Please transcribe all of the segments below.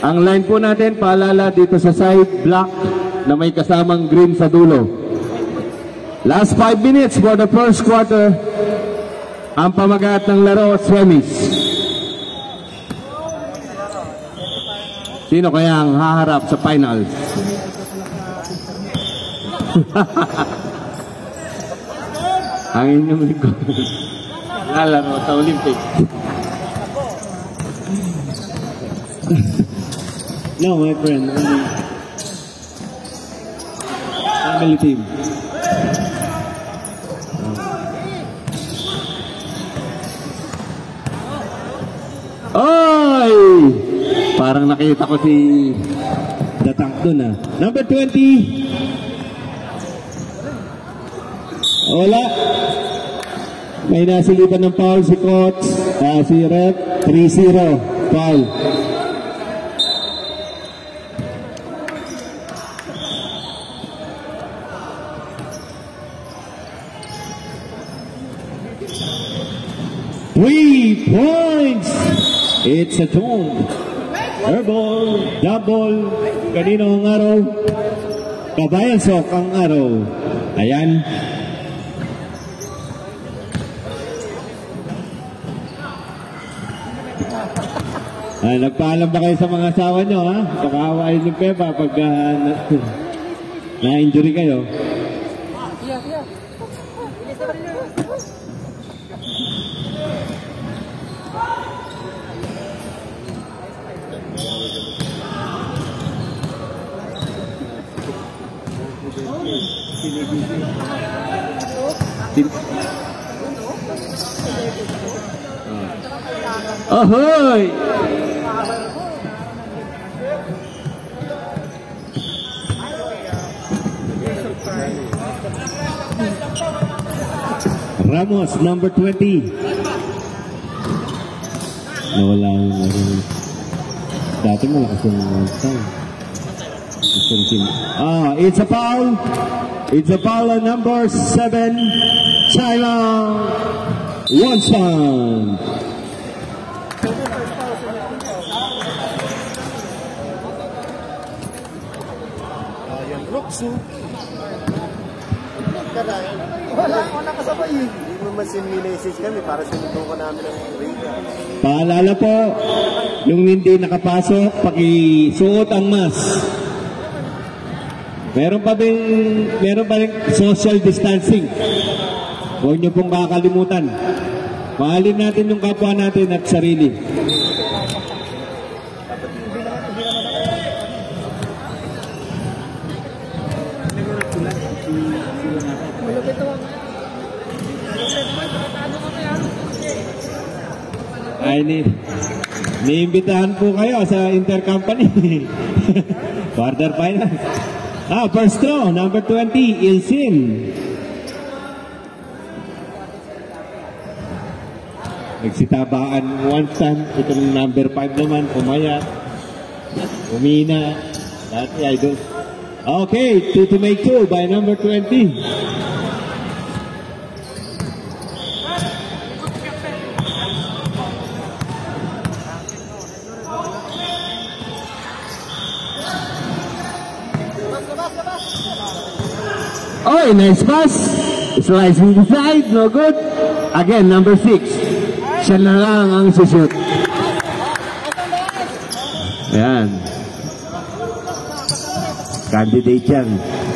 Ang line po natin, paalala dito sa side block na may kasamang green sa dulo. Last 5 minutes for the first quarter. Ang pamagat ng laro, semis. Sino kaya ang haharap sa finals? Ang inyong lingkod. Lalaro sa Olympic. No, my friend. Only family team. Oy! Parang nakita ko si Datang doon ah. Number 20. Wala. May nasilipan ng foul si coach. Si ref. 3-0. Foul. Three points. It's a tone. Airball, double. Kanino ang araw? Kabayan Sok ang araw. Ayan. Nagpaalam ba kayo sa mga asawa nyo, ha? Pakawain ng Pepa pag na-injury kayo. Ahoy! Ramos, number 20. Nawala yung dati malakas yung it's a foul. It's a foul on number 7. China. One stand. Yung Roxu. Wala kasabay. Hindi mo masin-message kami para sinundo ko namin ang radio. Paalala po, yung hindi nakapasok, pakisuot ang mask. Meron pa rin social distancing. Huwag niyo pong kakalimutan. Mahalin natin yung kapwa natin at sarili. Ay, niimbitahan po kayo sa intercompany. Quarter final. First throw, number 20, Ilsin. Nagsitabaan one stand. Itong number 5 naman, pumayat. Umina. Dati idol. Okay, 2 to make 2 by number 20. Oh, nice pass. Slicing the side, no good. Again, number 6. Siya na lang ang sushoot. Ayan. Candidate yan.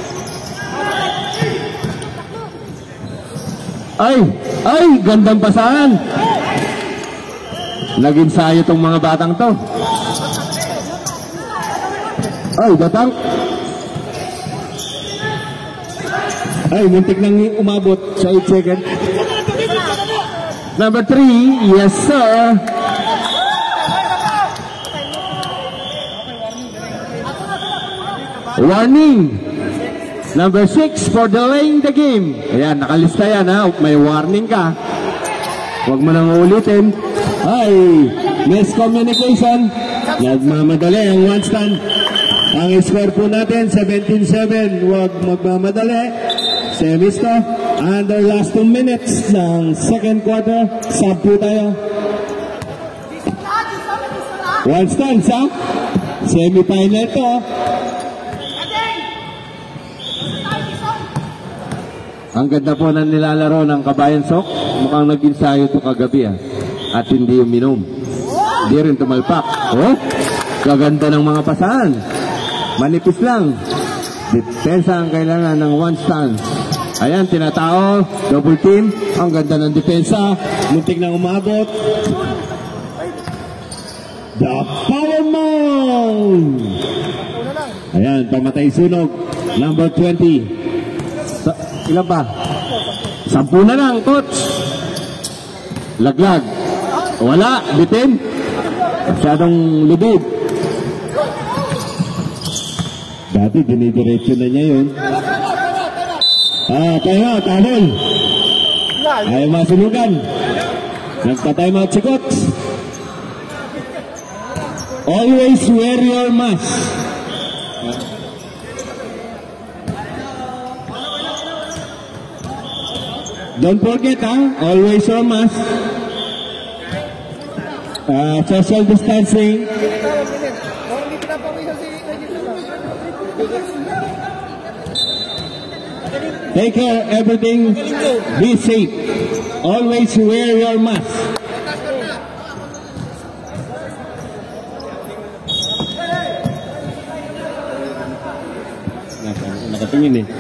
Ay, gandang pasahan. Nag-ensayo tong mga batang to. Ay, batang. Ay, muntik nang umabot sa 8 seconds. Number 3, yes sir. Warning. Number 6 for delaying the game. Ayan, nakalista yan ha. May warning ka. Huwag mo nang ulitin. Ay, miscommunication. Nagmamadali ang one stand. Ang score po natin, 17-7. Huwag magmamadali. Semis to. Under last 2 minutes ng second quarter. Sub po tayo. One stand, sa? Semi-final to. Ang ganda po ng nilalaro ng Kabayan Sok. Mukhang nag-ensayo ito kagabi at hindi uminom. Hindi rin tumalpak. Oh, gaganda ng mga pasahan. Manipis lang. Depensa ang kailangan ng one stance. Ayan, tinatao. Double team. Ang ganda ng depensa. Muntik na umabot. The power mount. Ayan, pamatay sunog. Number 20. Ilan ba? 10 na lang, coach. Laglag. Wala, bitin. Masyadong lubid. Dati, dinidiretso na niya yun. Kaya, tabol. Ayaw masunugan. Nagpa-time out si coach. Always wear your mask. Don't forget, always wear mask. Social distancing. Take care, everything. Be safe. Always wear your mask. Nakatingin eh.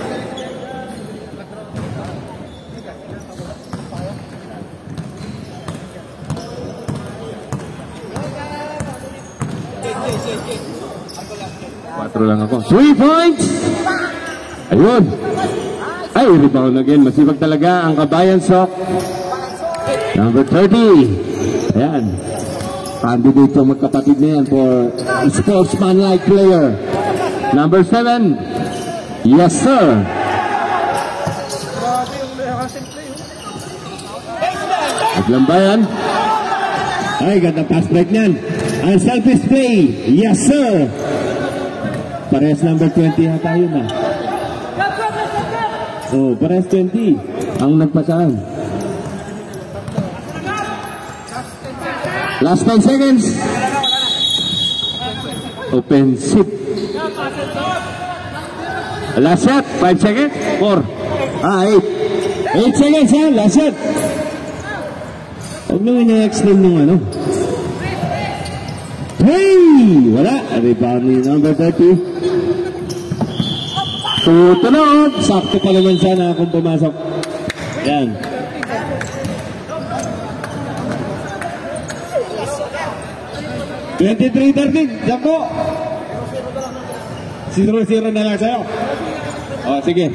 Patro lang ako. 3 points! Ayun. Ay, rebound again. Masipag talaga ang Kabayan Sok. Number 30. Ayan. Candidate yung magkapatid na yan for sportsman-like player. Number 7. Yes, sir. Naglambayan. Ay, ganda pass break niyan. Unselfish play. Yes, sir. Parehas number 20 yata yun na. Oh, parehas 20. Ang nagpasaan. Last 10 seconds. Offensive. Last shot. 5 seconds. 4. 8. 8 seconds ha, last shot. Huwag nung ina-extend nung ano. Hey! Wala. Rebound ni number 30. Tutunog. Sakto pa naman sana kung pumasok. Yan. $23-13. Diyan po. 0-0 na lang sa'yo. O, sige.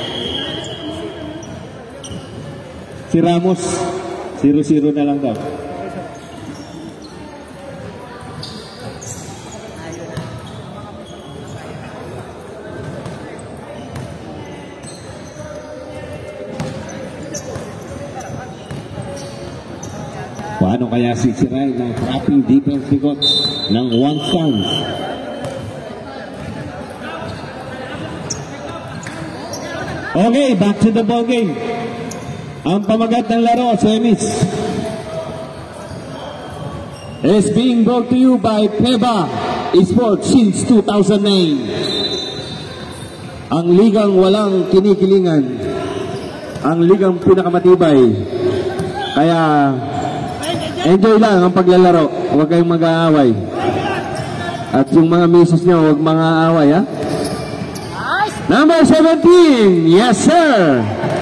Si Ramos. 0-0 na lang daw. Paano kaya sisirain ng trapping defense ni coach ng one stance? Okay, back to the ball game. Ang pamagat ng laro, semis, is being brought to you by PEBA Esports since 2009. Ang ligang walang kinikilingan. Ang ligang pinakamatibay. Kaya enjoy lang ang paglalaro. Huwag kayong mag-aaway. At yung mga misis nyo, huwag mga aaway, ha? Number 17. Yes, sir.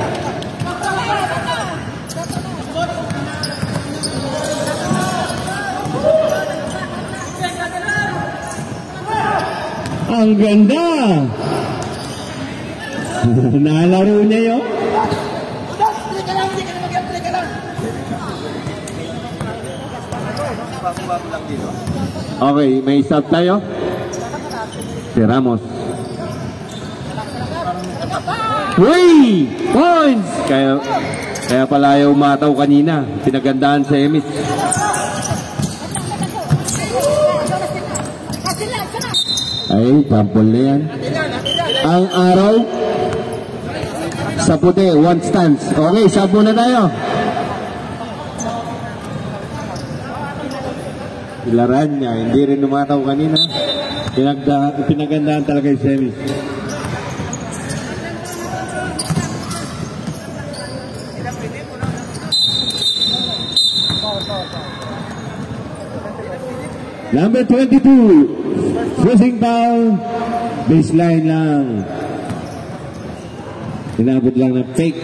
Ang ganda! Nalaro niya yun. Okay, may stop tayo. Si Ramos. 3 points! Kaya pala ayaw umataw kanina. Pinagandaan sa Emis. Ay, sample na yan. Ang araw sa puti, one stance. Okay, sabo na tayo. Ilaran niya, hindi rin umataw kanina. Pinagandaan talaga yung semis. Number 22, switching foul, baseline lang. Inabot lang ng fake.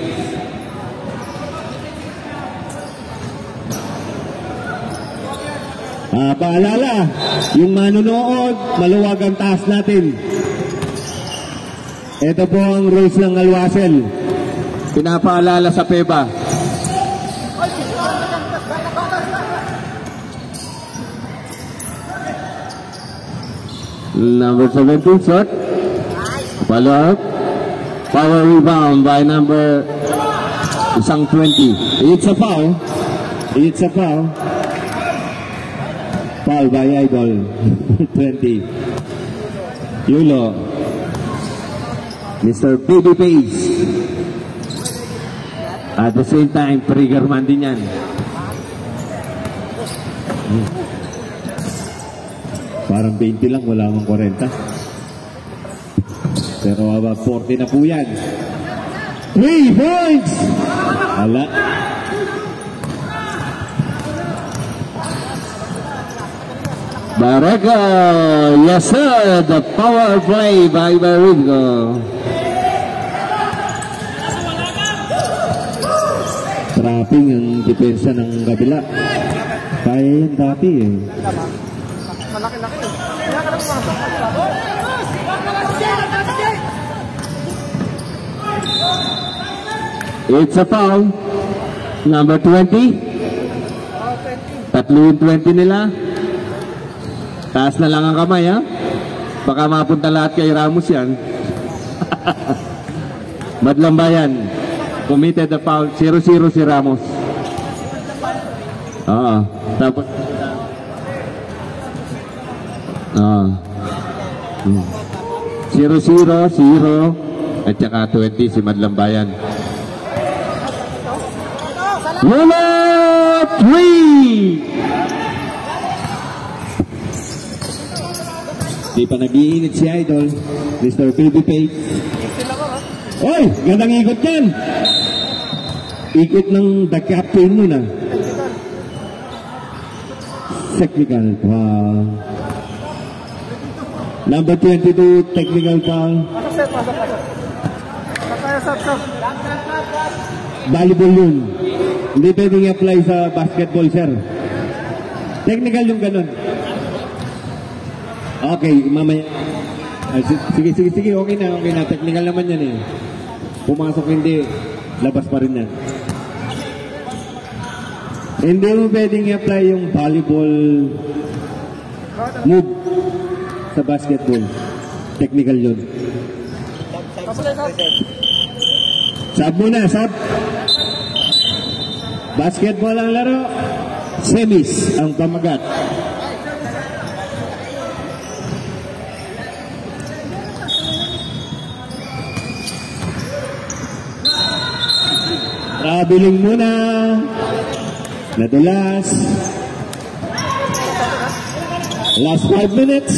Paalala, yung manunood, maluwag ang taas natin. Ito po ang rules ng Alwasel. Pinapaalala sa PEBA. Number 17 shot. Follow up. Power rebound by number 20. It's a foul. It's a foul. Foul by Idol. 20. Yulo. Mr. Baby Pace. At the same time, trigger man din yan. Parang 20 lang, wala mang 40. Pero about 40 na po yan. 3 points! Wala. Barreco, yes sir, the power play by Barreco. Trapping ang depensa ng kabila. Kaya yan dati eh. Malaki-laki. It's a foul. Number 20. Tatlo yung 20 nila. Taas na lang ang kamay ha. Baka mapunta lahat kay Ramos yan. Madlambayan. Committed the foul. 0-0 si Ramos. Oo. Tapos 0-0, 0 at saka 20 si Madlambayan. Yulo 3. Di pa nag-iinit si Idol. Mr. Baby Page. Oy! Gandang ikot yan! Ikot ng the captain nun ah. Technical foul. Number 22, technical foul. Volleyball yun. Hindi pwedeng i-apply sa basketball, sir. Technical yung ganun. Okay, mamaya. Sige, okay na. Technical naman yan eh. Pumasok hindi, labas pa rin yan. Hindi mo pwedeng i-apply yung volleyball move sa basketball. Technical yun. Sab muna, sab. Basketball ang laro. Semis ang pamagat. Traveling muna. Nadulas. Last 5 minutes.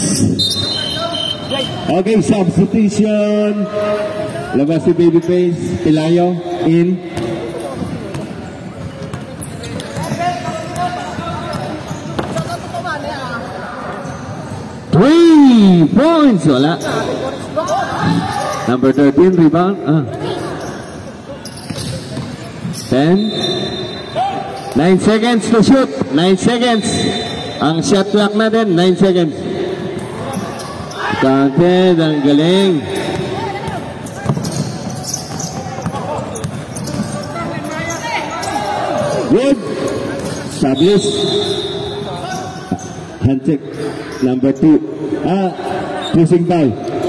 Okay, substitution. Labas si Baby Face. Pilayo. In. Three points. Wala. Number 13 rebound. 10. 9 seconds to shoot. 9 seconds. Ang shot clock natin, 9 seconds. Counted, ang galing. Good. Sablis. Handshake. Number 2. Pushing foul.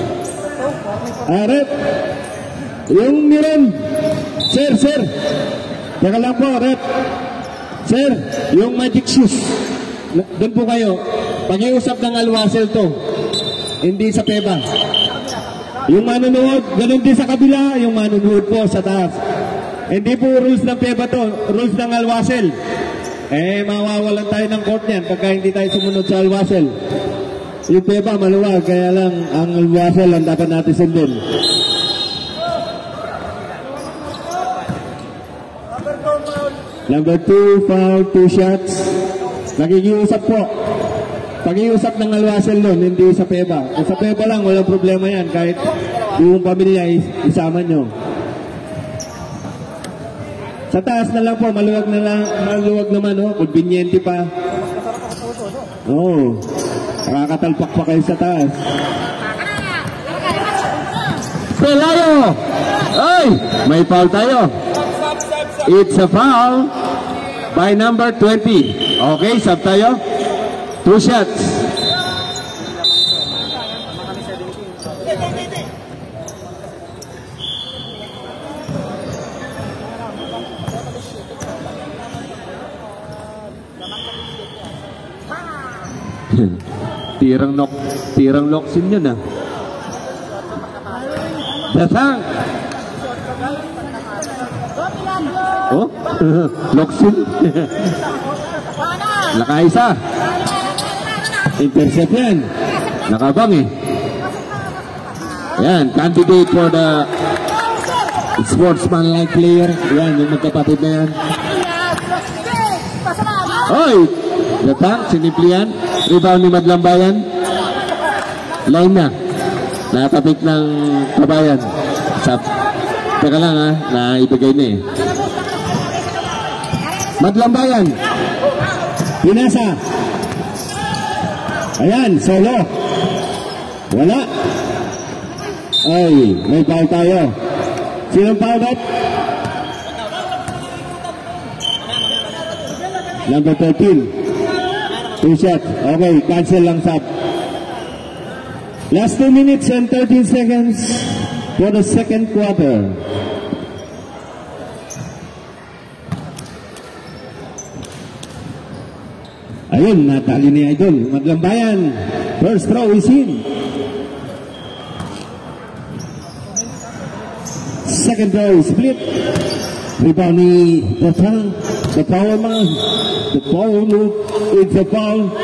Rep. Yung Miran. Sir. Teka lang po, rep. Sir, yung magic shoes. Doon po kayo. Pag-iusap ng Alwasel to. Hindi sa PEBA. Yung manunood, ganun din sa kabila. Yung manunood po sa taas. Hindi po rules ng PEBA to. Rules ng Alwasel. Mawawalan tayo ng court niyan pagka hindi tayo sumunod sa Alwasel. Yung Peba maluwag, kaya lang ang Waffle ang dapat natin sundin. Number 2, foul, 2 shots. Nakikiusap po. Pakiusap ng Alwasel nun, hindi sa Peba. Kung sa Peba lang, walang problema yan. Kahit yung pamilya isama nyo. Sa taas na lang po, maluwag naman, oh. Conveniente pa. Oo. Nakakatalpak pa kayo sa taas. Pelayo! Ay! May foul tayo. It's a foul by number 20. Okay, sub tayo. 2 shots. tirang loksin yun ah. Dasang. Oh, loksin. Nakaisa. Intercept yan. Nakabang eh. Yan, candidate for the sportsman-like player. Yan, yung magkapatid na yan. Oy! Latang, siniplian. Rebound ni Madlambayan. Line na. Nakatapik ng Kabayan. Teka lang ha, naibigay na eh. Madlambayan. Pinasa. Ayan, solo. Wala. Ay, may foul tayo. Sinong foul that? Number 13. 2 shots. Okay, cancel lang sub. Last 2 minutes and 13 seconds for the second quarter. Ayun, natali ni Idol. Madlambayan. First throw is in. Second throw is split. Rebound ni Datang. The power man. The power loop. It's a foul.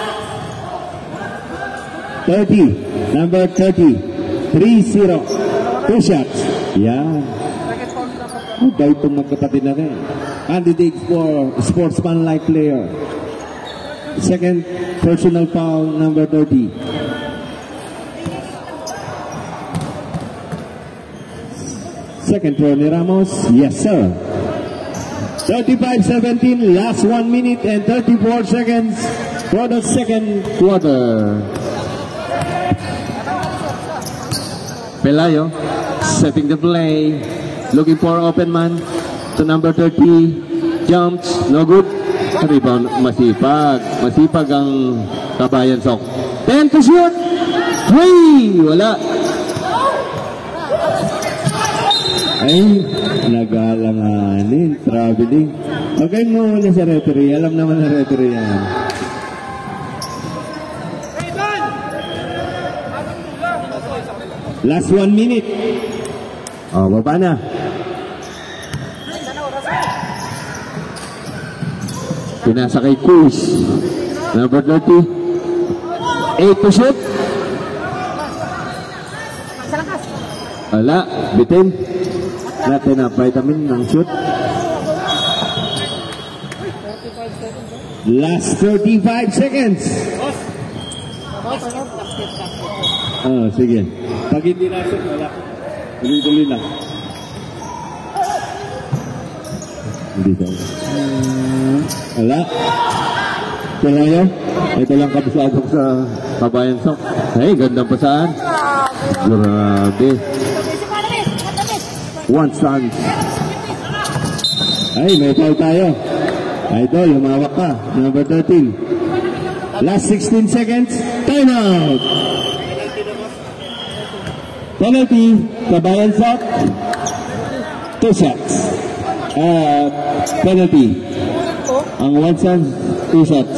30. Number 30. 3-0. 2 shots. Yeah. Muda itong magkapatid na rin. Candidate for sportsman-like player. Second personal foul, number 30. Second throw ni Ramos. Yes, sir. 35-17, last 1 minute and 34 seconds for the second quarter. Pelayo setting the play, looking for open man to number 30. Jumps, no good. Rebound, masipag ang Kabayan Sok. 10 to shoot. 3, wala. Ay, nagalanganin, traveling. Okay mo na sa referee, alam naman na referee yan. Last 1 minute. Oh, baba na. Pinasa kay Cruz. Number 30. 8 to shoot. Wala, bitin. Natin na vitamin ng shoot. Last 35 seconds. Oh, sige. Pag hindi natin, wala. Tuloy-tuloy na. Hindi daw. Wala. Pelayo. Ito lang kabisagok sa Kabayan Sok. Hey, gandang pasaan. Grabe. One stand. Ay, may foul tayo. Idol, lumawak ka. Number 13. Last 16 seconds. Time out. Penalty. Kabayan Sok. 2 shots. Penalty. Ang one stand, 2 shots.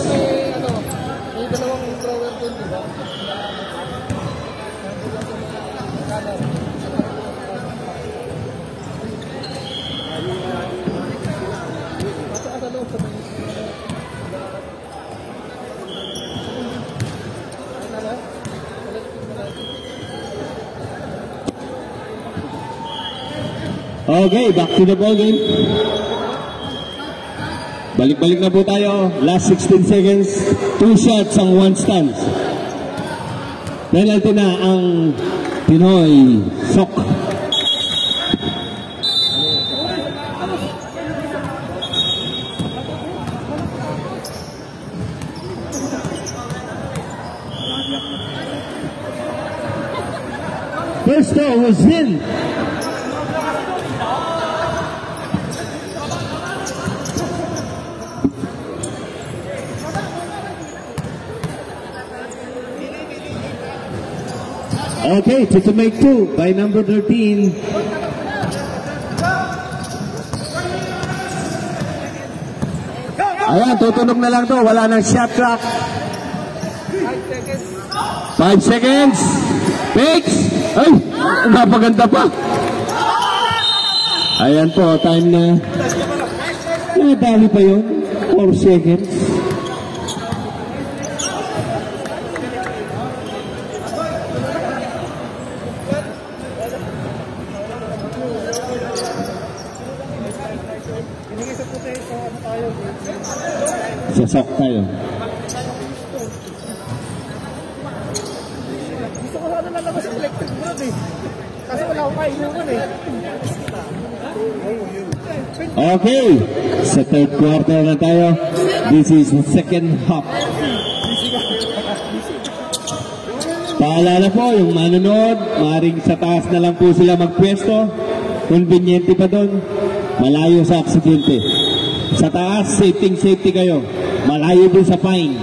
Okay, back to the ball game. Balik-balik na po tayo. Last 16 seconds. 2 shots ang 1 stance. Penalty na ang Pinoy Sok. First throw was in. Okay, to make 2 by number 13. Ayan, tutunog na lang to. Wala nang shot clock. 5 seconds. Fix. Ay, napaganda pa. Ayan po, time na. Nadali pa yun. 4 seconds. Sasok tayo. Gusto ko sana lalabas yung electric board eh. Kasi wala akong kainuman eh. Okay, sa third quarter na tayo. This is the second half. Paalala po, yung manonood, maaaring sa taas na lang po sila magpwesto. Conveniente pa doon. Malayo sa aksidente. Sa taas, safety kayo. Malayo din sa fine.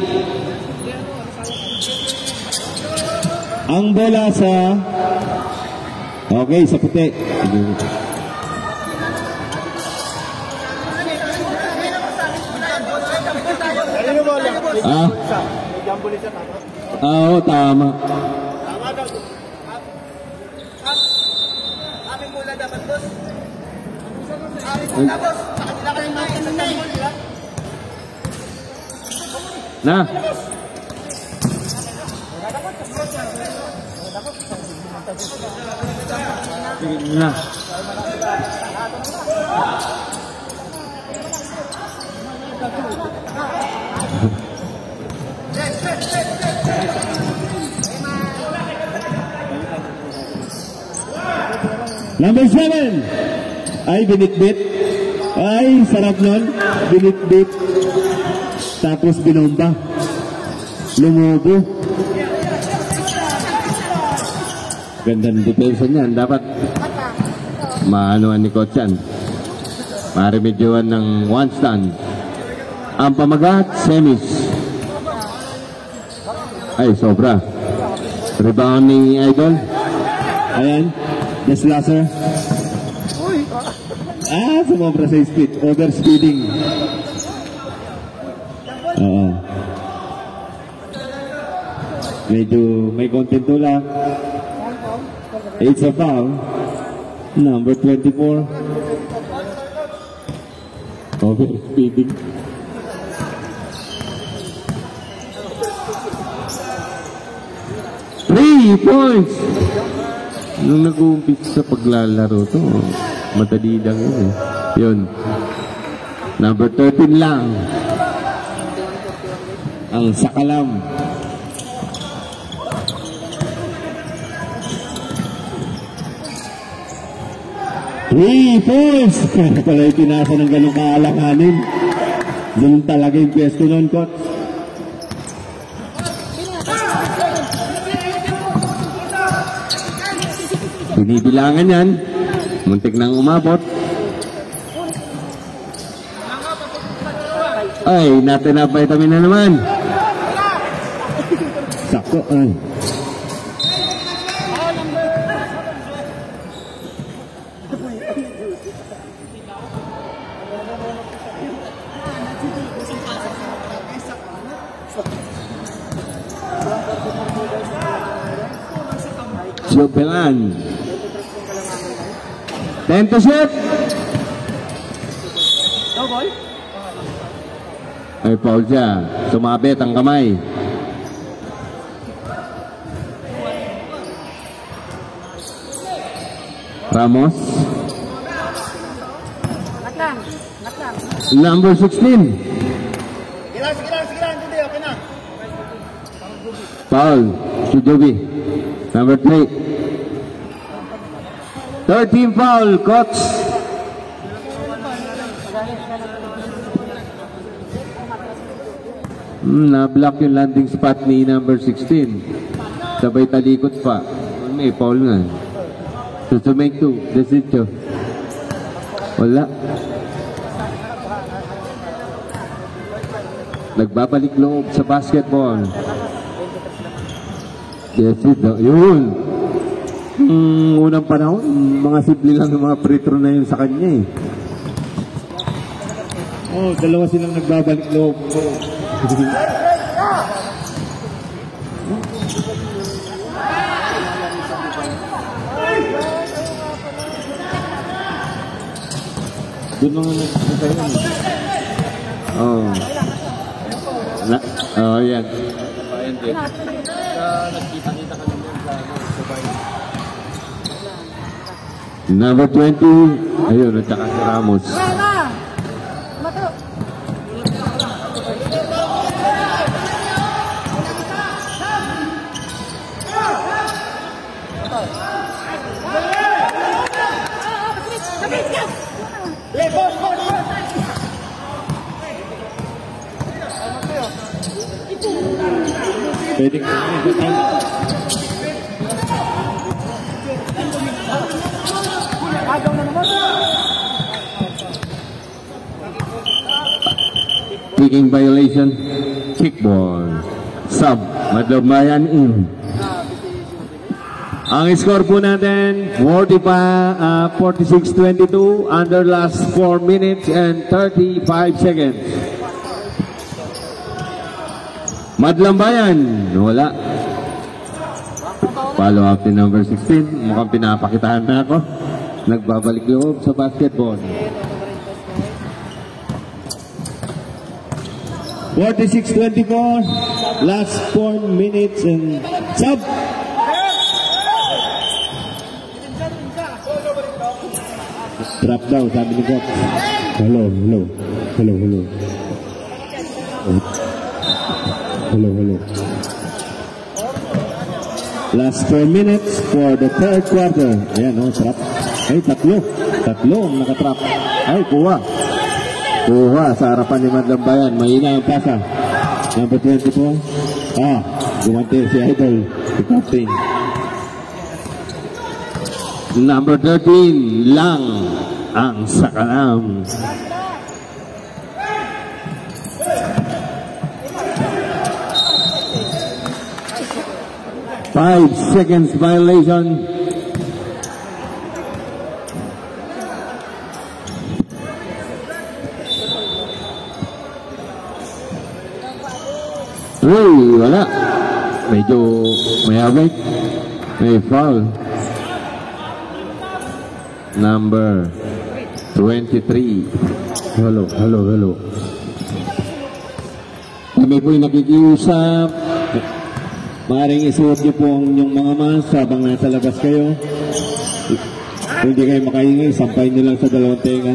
Ang bola sa... Okay, sa puti. Oo, tama. Na. Na. Number 7. Ay, binitbit. Ay, sarap nun. Binitbit. Tapos binomba. Lumubo. Gandang depensa niyan. Dapat maanuan ni Coach yan. Maremedyohan ng 1 stand. Ang pamagat, semis. Ay, sobra. Rebound ni Idol. Ayan. The slasher. Sumobra sa speed. Overspeeding. Oo. Medyo may konting tulak. It's a foul. Number 24. Overspeeding. Three points. Nung nag-uumpisa sa paglalaro to, madali lang yun eh. Yun. Number 13 lang. Ang Sakalam. Three points! Kaya pala itinasa ng ganong kaalanganin. Doon talaga yung pwesto nun, Coach. Binibilangan yan. Muntik nang umabot. Ay, natinapay-tamin na naman. Sakto, ay. Jopelan. 10 to shoot. Ay, foul siya. Sumabit ang kamay. Ramos. Number 16. Sige lang. Hindi, okay na. Foul si Joby. Number 3. Third team foul, coach. Na-block yung landing spot ni number 16. Sabay talikot pa. May foul nga. So to make 2, desito. Wala. Nagbabalik loob sa basketball. Desito. Yun. Unang panahon, mga simple lang yung mga free throw na yun sa kanya eh. Oh, dalawa silang nagbabalik loob. Doon mga nagsasayon. Oh. Oh, yan. Ayan din. Nagkita-kita ka naman yung plano. Number 20. Ayun, at saka si Ramos. Pwedeng kicking violation, kickball, sub, Madlubmayan in. Ang score po natin, 46-22 under last 4 minutes and 35 seconds. Madlubmayan, wala. Follow up ni number 16, mukhang pinapakitahan na ako. Nagbabalik loob sa basketball. 46-24, last 4 minutes and sub. Drop down, sabi ni Coach. Hello. Last 4 minutes for the third quarter. Ayan, trap. Ay, tatlo ang nakatrap. Ay, kuha sa harapan ni Madlubmayan. Mahina ang pasa. Number 24. Gumante si Idol, si Captain. Number 13 lang ang sakalam. Five seconds violation. Uy, wala. Medyo may awake. May foul. Number 23. Hello. Kami po yung nakikiusap. Maaaring isuot niyo po ang inyong mga mask habang nasa labas kayo. Kung hindi kayo makaingay, sampay niyo lang sa dalawang tenga.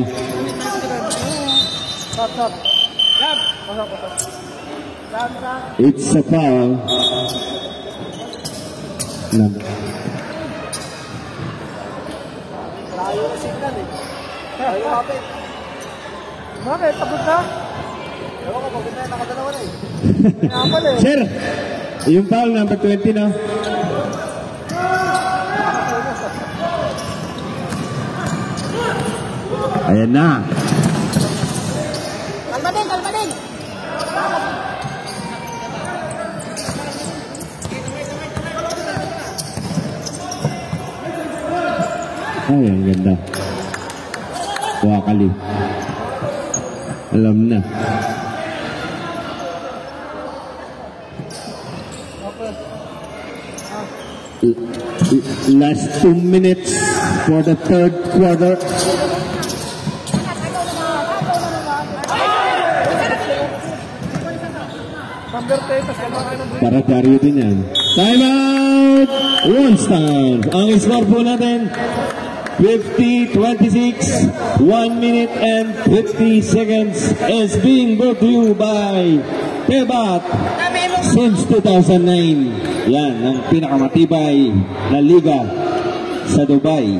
It's a foul. Bakit? Pagod ka? Ewan ko, pagod na yun. Nakadalawa na eh. Sir, yung foul number 20 na. Ayan na. Kalma din. Ay, ang ganda. Wakali. Alam na. Last 2 minutes for the third quarter. Para Dario din yan. Time out! One stand. Ang score po natin, 50-26, 1 minute and 50 seconds is being brought to you by Pebat since 2009. Yan, ang pinakamatibay na liga sa Dubai.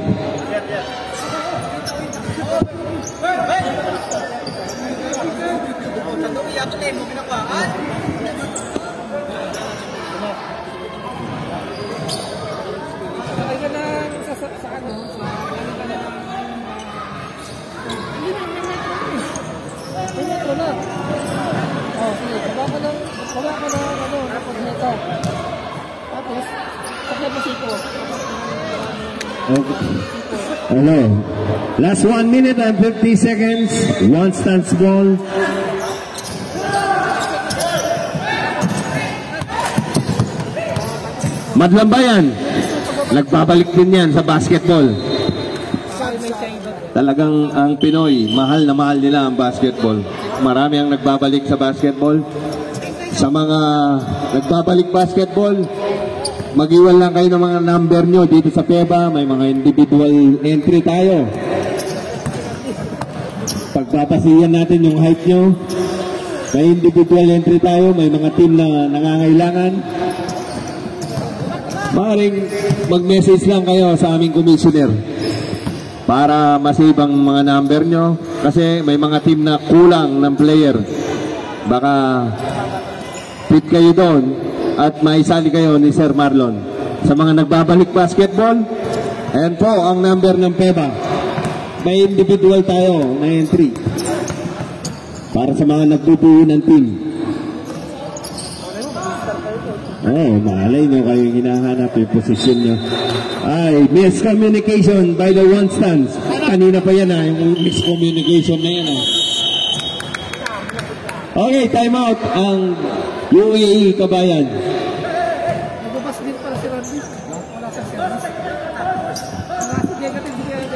Hello. Last 1 minute and 50 seconds. One stance ball. Madlambayan. Nagbabalik din yan sa basketball. Talagang ang Pinoy, mahal na mahal nila ang basketball. Marami ang nagbabalik sa basketball. Sa mga nagbabalik basketball, mag-iwan lang kayo ng mga number nyo dito sa PEBA. May mga individual entry tayo. Pagpapasiyan natin yung height nyo. May individual entry tayo. May mga team na nangangailangan. Maaaring mag-message lang kayo sa aming commissioner para masave ang mga number nyo. Kasi may mga team na kulang ng player. Baka fit kayo doon at maisali kayo ni Sir Marlon. Sa mga nagbabalik basketball, ayan po ang number ng PEBA. May individual tayo na entry para sa mga nagbubuo ng team. Oh, malay nyo kayo hinahanap yung posisyon nyo. Ay, miscommunication by the one stance. Kanina pa yan yung miscommunication na yan Okay, time out ang UAE Kabayan. Nagbabas din pala si Randy. Wala sa service. Negative din yan.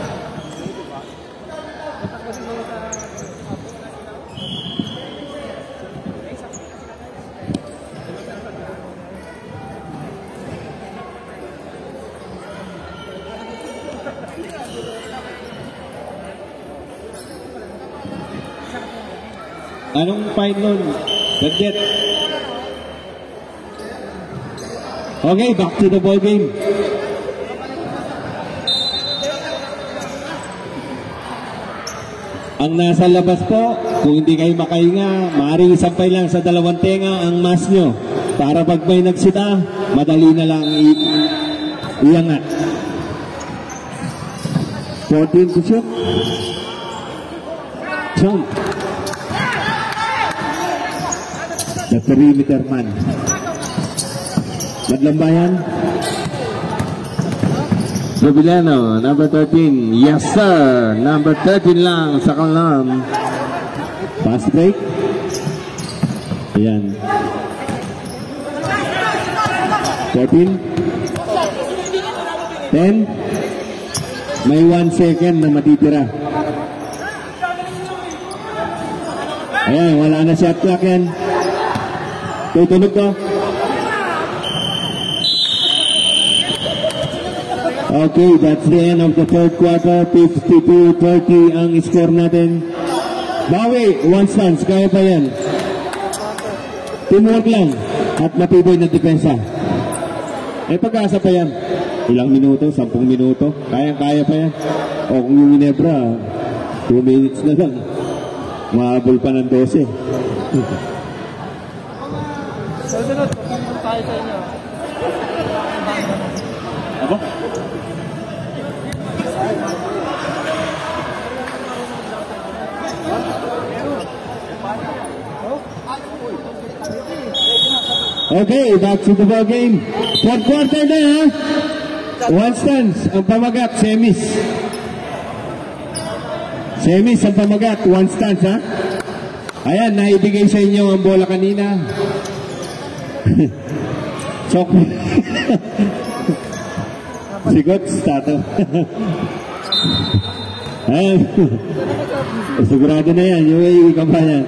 Anong fine nun? Budget. Okay, back to the ball game. Ang nasa labas po, kung hindi kayo makahinga, maaaring isampay lang sa dalawang tenga ang mask nyo. Para pag may nagsita, madali na lang iangat. 14 to shoot. Jump. The perimeter man. Madlambayan. Jubiliano, number 13. Yes, sir. Number 13 lang sa kalam. Fast break. Ayan. 14. 10. May 1 second na matitira. Ayan, wala na shot clock yan. Tutunog ko. Okay, that's the end of the third quarter. 52-30 ang score natin. Bawi, one stance. Kaya pa yan. Teamwork lang. At matibay na depensa. Pag-asa pa yan. Ilang minuto? 10 minuto? Kaya pa yan. O kung yung Ginebra, 2 minutes na lang. Mahabol pa ng 12. Sunod, pupunta tayo sa inyo. Ako? Okay, back to the ball game. Third quarter na ha. One stance, ang pamagat, semis. Semis ang pamagat, one stance ha. Ayan, naibigay sa inyo ang bola kanina. Chok. Sigot, stato. Ayan. Sigurado na yan, UAE Kabayan.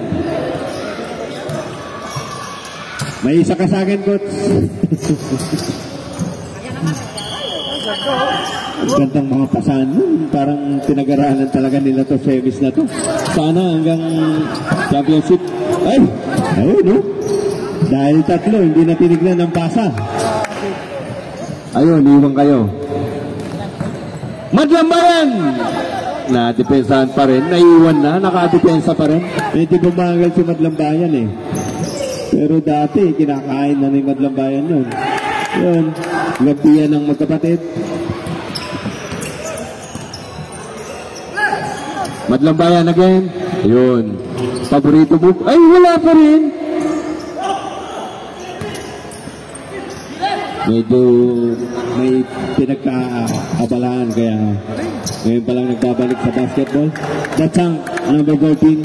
May isa ka sa akin, Coach. Gandang mga pasahan nun. Parang pinag-aralan talaga nila to semis na to. Sana hanggang championship. Ay! Ayun, no? Dahil tatlo, hindi na tinignan ng pasa. Ayun, iwan kayo. Madlambayan! Nadepensahan pa rin. Naiwan na. Nakadepensa pa rin. Medyo bumagal si Madlambayan eh. Pero dati, kinakain na ni Madlambayan nun. Yun. Labihan ng magkapatid. Madlambayan again. Ayun. Paborito mo. Ay, wala pa rin. Medyo may pinagkaabalahan kaya ngayon pa lang nagbabalik sa basketball. Datsang, number 14.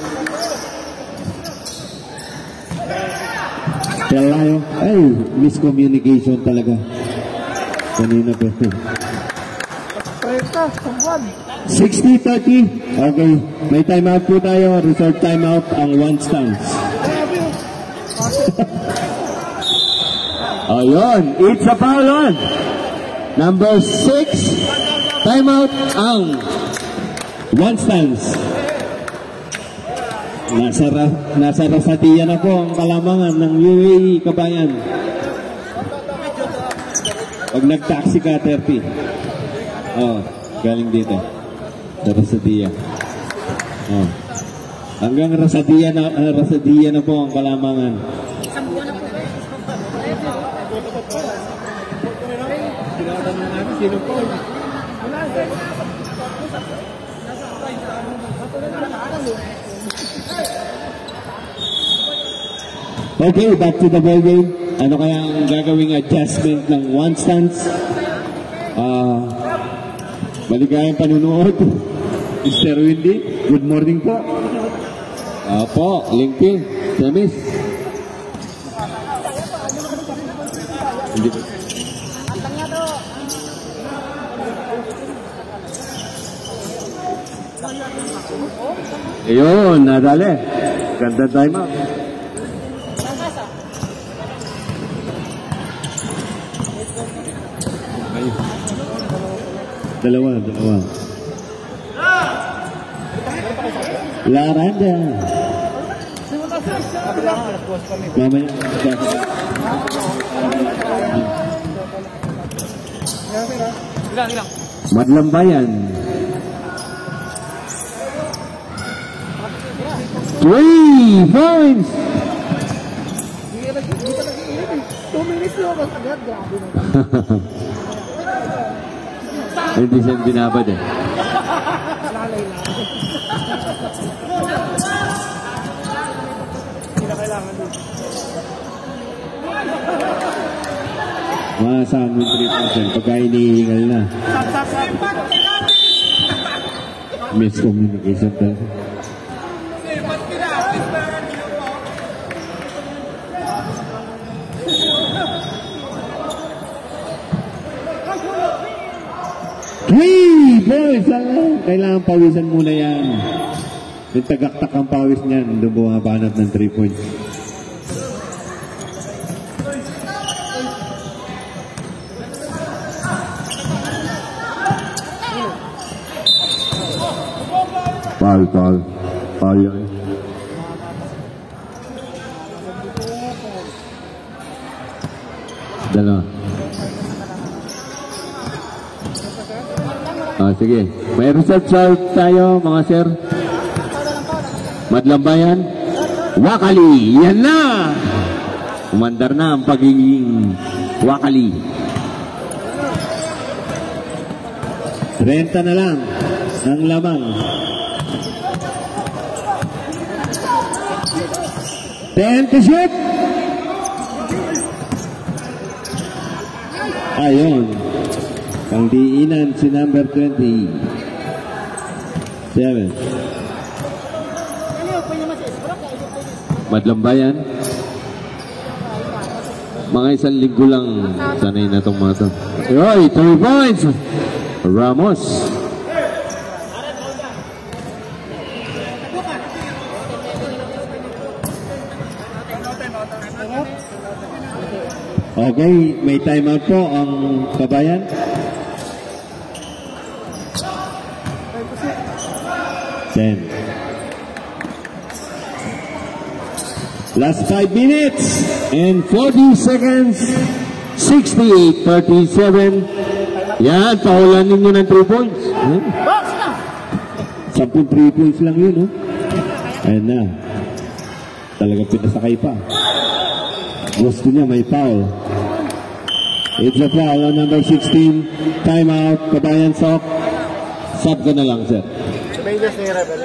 Pelayo. Ay, miscommunication talaga. Kanina pa. 60-30. Okay, may timeout po tayo. Resort timeout ang one stance. Ayun. It's a foul on. Number 6. Timeout ang One stance. Nasa Rosatiya na po ang kalamangan ng UAE Kabayan. Pag nag-taxi ka, 30. Oh, galing dito. Sa Rosatiya. Oh. Hanggang Rosatiya na po ang kalamangan. Okay, back to the ball game. Ano kaya ang gagawing adjustment ng one stance? Maligayang panunood. Mr. Windy, good morning po. Apo, LinkedIn, Semis. Hindi ba? Ayun, nadali. Ganda time out. Dalawa. Laranda. Mamaya. Madlambayan. 3 points. 2 minutes lang agad. Grabe na. Hindi siya binabad eh. Lalay lang. Hindi na kailangan doon. Saan mo 3% pagka hinihingal na. Miscommunication talaga. Boys, kailangan pawisan muna yan. Yung tagaktak ang pawis niyan, doon bumabanat ng 3 points. Foul yan. Dalawa. Sige. May reserve shot tayo, mga sir. Madlambayan. Wakali. Yan na. Umandar na ang pagiging Wakali. 30 na lang ang lamang. 10 to shoot. Ayun. Ang diinan si number 27. Madlambayan. Mga isang linggo lang sanay na itong mga ito. Yoy, 3 points. Ramos. Okay, may timeout po ang Kabayan. 10. Last 5 minutes and 40 seconds. 68-37. Yan, paulanin nyo ng 3 points. 10 3 points lang yun, no? Ayan na. Talagang pinasakay pa. Gusto niya may foul. It's a foul on number 16. Time out. Kabayan Sok. Sub ka na lang, sir. May just ni Rebel.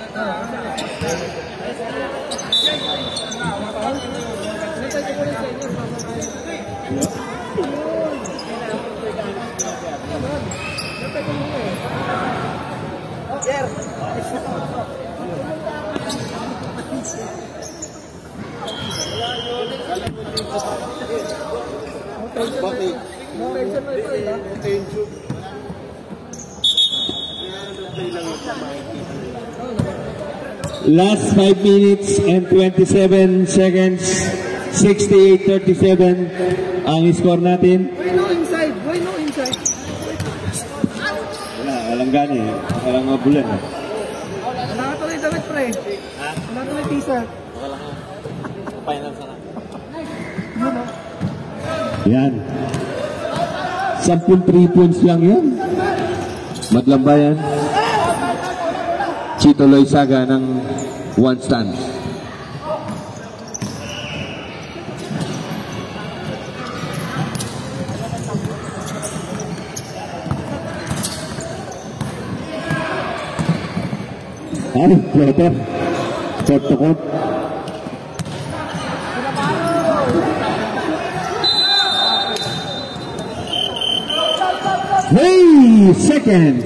Bakit? Last 5 minutes and 27 seconds. 68-37 ang score natin. Why no inside? Why no inside? Walang gani eh. Walang mabulan eh. Wala ka tuloy damit, pre. Wala ka tuloy t-shirt. Yan. 10 3 points lang yan. Madlambayan. Chito Loizaga ng 1 stand. Ay, floater. Court to court. Hey, seconds.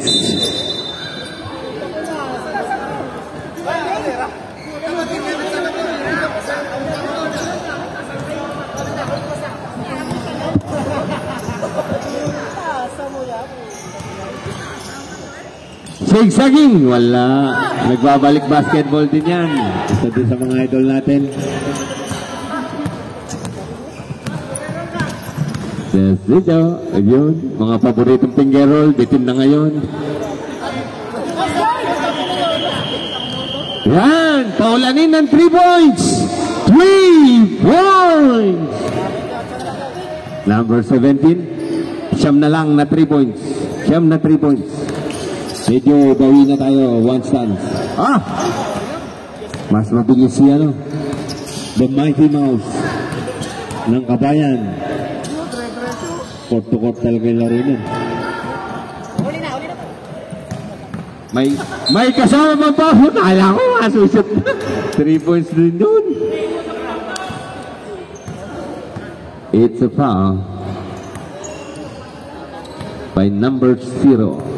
Sigsaging, wala. Nagbabalik basketball din yan. Isa din sa mga idol natin. Yes, dito. Ayun. Mga paboritong finger roll. Bitin na ngayon. Yan. Paulanin ng 3 points. 3 points. Number 17. Siyam na lang na 3 points. Siyam na 3 points. Medyo bawi na tayo. 1 stand. Ah! Mas mabilis siya, no? The Mighty Mouse ng Kabayan. Court to court talaga yung laro nun. May kasama bang pa? Nakala ko masusot na. 3 points din doon. It's a foul by number 0.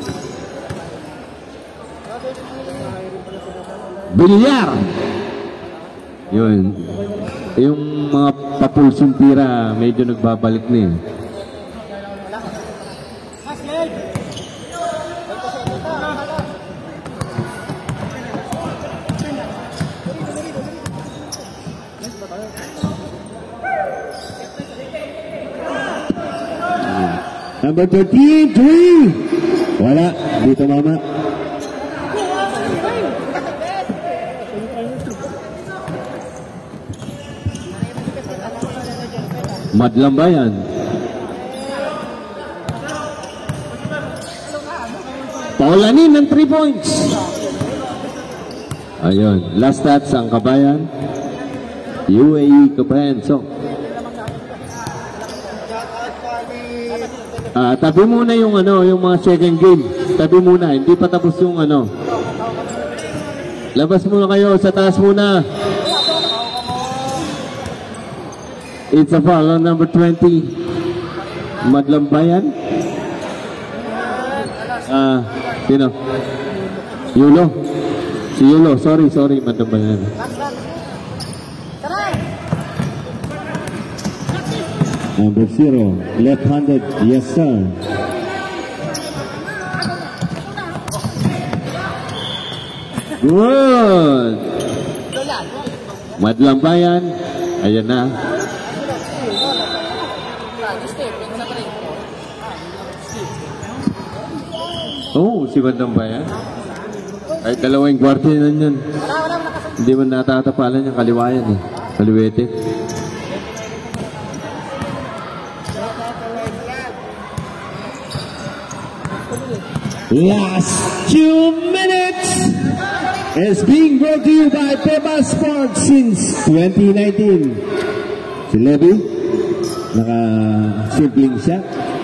Bilyar. Yun. Yung mga papulsong tira, medyo nagbabalik na yun. Number 13, 3. Wala. Dito mama. Madlambayan. Paulanin ng 3 points. Ayun. Last stats ang Kabayan. UAE Kabayan. So, tabi muna yung yung mga second game. Tabi muna. Hindi pa tapos yung Labas muna kayo. Sa taas muna. It's a foul on number 20. Madlambayan. Sino? Yulo. Si Yulo. Sorry. Madlambayan. Number 0. Left-handed. Yes, sir. Good. Madlambayan. Ayan na. Oh, si Madlambayan. Kahit dalawang kwarto yun. Hindi man natatapalan yung kaliwayan eh. Kaliwete. Last 2 minutes is being brought to you by Pepa Sports since 2019. Si Levy, naka-simpling shot.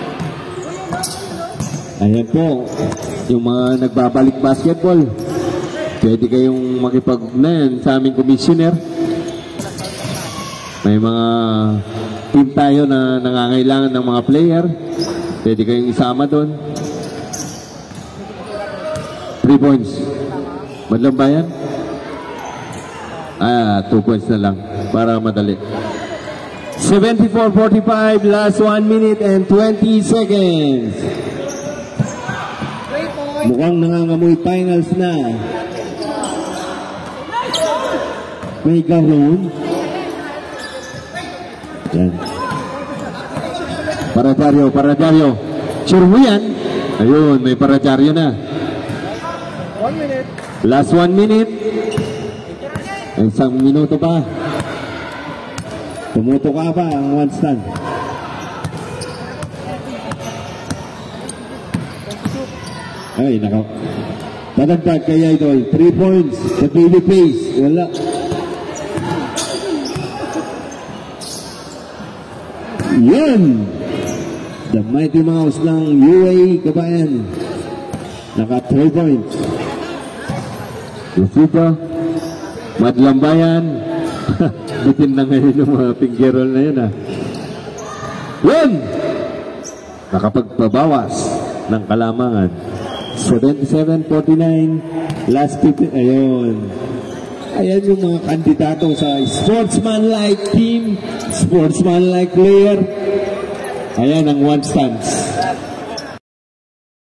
Ayan po, yung mga nagbabalik basketball. Pwede kayong makipag-ugnayan sa aming commissioner. May mga team tayo na nangangailangan ng mga player. Pwede kayong isama doon. 3 points. Madlang ba yan? 2 points na lang para madali. 74-45, last 1 minute and 20 seconds. Mukhang nangangamoy finals na. May gawin. Yan. Parajaryo. Sure mo yan? Ayun, may parajaryo na. 1 minute. Last 1 minute. Isang minuto pa. Tumuto ka pa ang one stand. Ay, nako. Padagdag kay Idol. 3 points. Sa baby face. Wala. Yan. The Mighty Mouse ng UAE Kabayan. Naka 3 points. Yusufa. Madlambayan. Bitin na ngayon yung mga pinggirol na yun, ha. Yun! Nakapagpabawas ng kalamangan. 77-49. Last 50. Ayun. Ayan yung mga kandidato sa sportsman-like team, sportsman-like player. Ayan ang one stance.